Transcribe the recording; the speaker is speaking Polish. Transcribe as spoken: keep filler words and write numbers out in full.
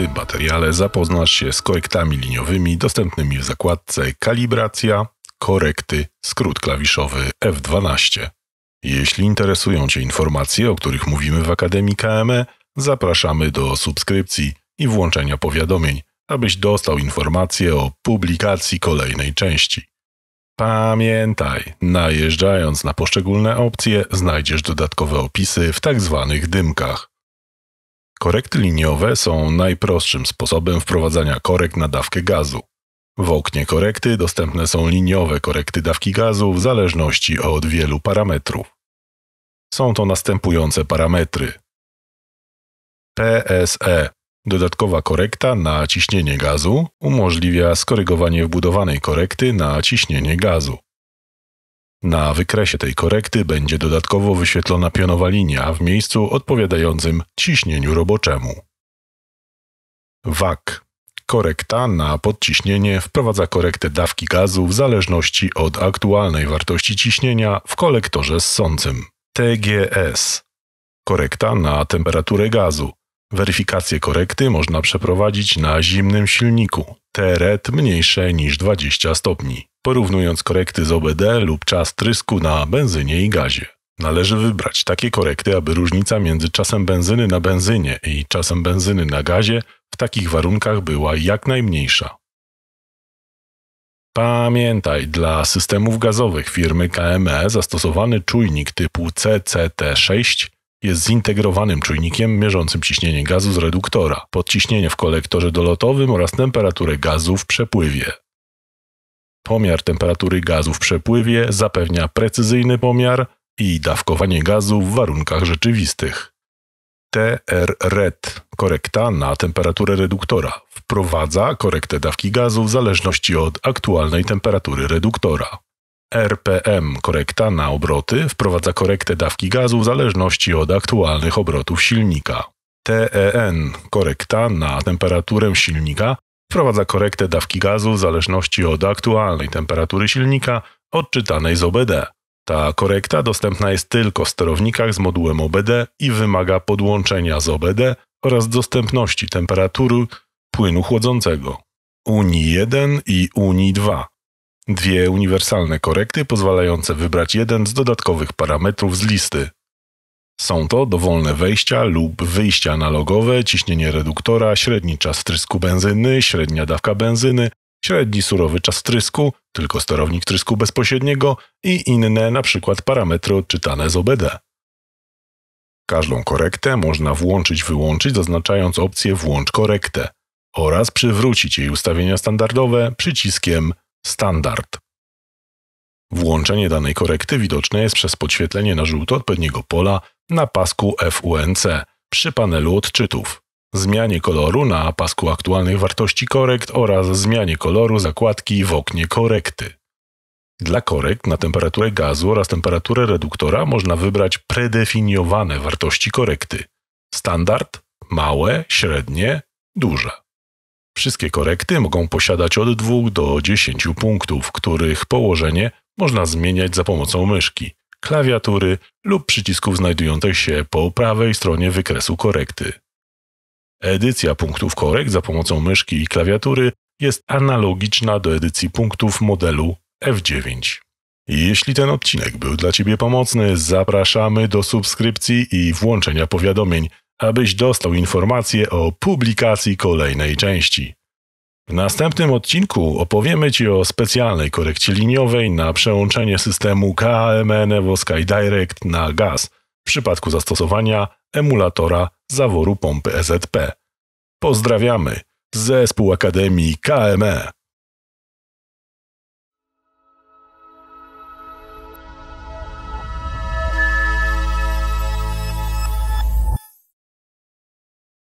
tym materiale zapoznasz się z korektami liniowymi dostępnymi w zakładce Kalibracja, Korekty, skrót klawiszowy F dwanaście. Jeśli interesują Cię informacje, o których mówimy w Akademii K M E, zapraszamy do subskrypcji i włączenia powiadomień, abyś dostał informacje o publikacji kolejnej części. Pamiętaj, najeżdżając na poszczególne opcje, znajdziesz dodatkowe opisy w tak zwanych dymkach. Korekty liniowe są najprostszym sposobem wprowadzania korekt na dawkę gazu. W oknie korekty dostępne są liniowe korekty dawki gazu w zależności od wielu parametrów. Są to następujące parametry. P S E – dodatkowa korekta na ciśnienie gazu umożliwia skorygowanie wbudowanej korekty na ciśnienie gazu. Na wykresie tej korekty będzie dodatkowo wyświetlona pionowa linia w miejscu odpowiadającym ciśnieniu roboczemu. W A K – korekta na podciśnienie wprowadza korektę dawki gazu w zależności od aktualnej wartości ciśnienia w kolektorze ssącym. T G S – korekta na temperaturę gazu. Weryfikację korekty można przeprowadzić na zimnym silniku, T R E T mniejsze niż dwadzieścia stopni, porównując korekty z O B D lub czas trysku na benzynie i gazie. Należy wybrać takie korekty, aby różnica między czasem benzyny na benzynie i czasem benzyny na gazie w takich warunkach była jak najmniejsza. Pamiętaj, dla systemów gazowych firmy K M E zastosowany czujnik typu C C T sześć jest zintegrowanym czujnikiem mierzącym ciśnienie gazu z reduktora, podciśnienie w kolektorze dolotowym oraz temperaturę gazu w przepływie. Pomiar temperatury gazu w przepływie zapewnia precyzyjny pomiar i dawkowanie gazu w warunkach rzeczywistych. T R R E T – korekta na temperaturę reduktora. Wprowadza korektę dawki gazu w zależności od aktualnej temperatury reduktora. R P M – korekta na obroty. Wprowadza korektę dawki gazu w zależności od aktualnych obrotów silnika. T E N – korekta na temperaturę silnika. Wprowadza korektę dawki gazu w zależności od aktualnej temperatury silnika odczytanej z O B D. Ta korekta dostępna jest tylko w sterownikach z modułem O B D i wymaga podłączenia z O B D oraz dostępności temperatury płynu chłodzącego. U N I jeden i U N I dwa. Dwie uniwersalne korekty pozwalające wybrać jeden z dodatkowych parametrów z listy. Są to dowolne wejścia lub wyjścia analogowe, ciśnienie reduktora, średni czas wtrysku benzyny, średnia dawka benzyny, średni surowy czas wtrysku, tylko sterownik wtrysku bezpośredniego i inne, np. parametry odczytane z O B D. Każdą korektę można włączyć-wyłączyć, zaznaczając opcję Włącz korektę oraz przywrócić jej ustawienia standardowe przyciskiem Standard. Włączenie danej korekty widoczne jest przez podświetlenie na żółto odpowiedniego pola na pasku F U N C przy panelu odczytów, zmianie koloru na pasku aktualnych wartości korekt oraz zmianie koloru zakładki w oknie korekty. Dla korekt na temperaturę gazu oraz temperaturę reduktora można wybrać predefiniowane wartości korekty: standard, małe, średnie, duże. Wszystkie korekty mogą posiadać od dwóch do dziesięciu punktów, których położenie można zmieniać za pomocą myszki, klawiatury lub przycisków znajdujących się po prawej stronie wykresu korekty. Edycja punktów korekt za pomocą myszki i klawiatury jest analogiczna do edycji punktów modelu F dziewięć. Jeśli ten odcinek był dla Ciebie pomocny, zapraszamy do subskrypcji i włączenia powiadomień, abyś dostał informacje o publikacji kolejnej części. W następnym odcinku opowiemy Ci o specjalnej korekcie liniowej na przełączenie systemu K M E Nevo SkyDirect na gaz w przypadku zastosowania emulatora zaworu pompy E Z P. Pozdrawiamy! Zespół Akademii K M E.